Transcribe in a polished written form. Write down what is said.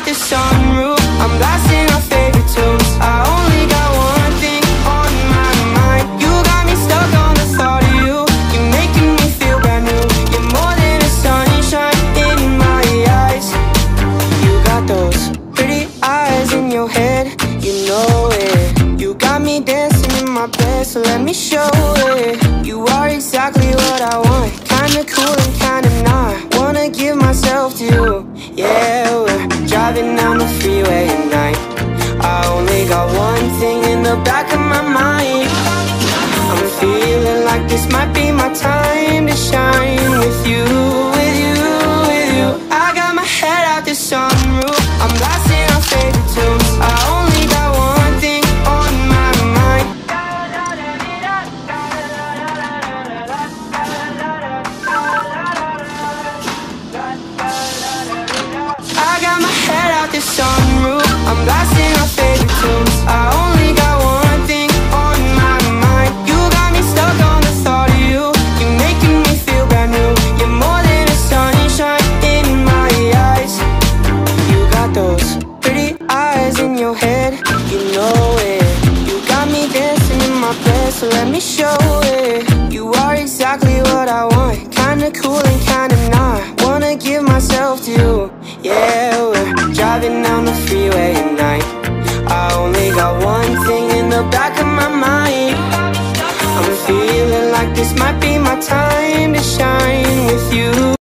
the sunroof, I'm blasting our favorite tunes. I only got one thing on my mind. You got me stuck on the thought of you. You're making me feel brand new. You're more than a sunshine in my eyes. You got those pretty eyes in your head, you know it. You got me dancing in my bed, so let me show it. You are exactly what I want, kinda cool and kinda not. Wanna give myself to you. Yeah, we're driving down the freeway at night. I only got one thing in the back of my mind. I'm feeling like this might be my time to shine with you, with you, with you. I got my head out the sunroof, I'm blasting our favorite tunes. I only got one thing on my mind. I got my head out the sunroof, I'm blasting our favorite tunes. I only got one thing on my mind. You got me stuck on the thought of you. You're making me feel brand new. You're more than a sunshine in my eyes. You got those pretty eyes in your head, you know it. You got me dancing in my bed, so let me show it. You are exactly what I want, kinda cool and kinda not. Wanna give myself to you. Yeah, we're driving down the freeway at night. I only got one thing in the back of my mind. I'm feeling like this might be my time to shine with you.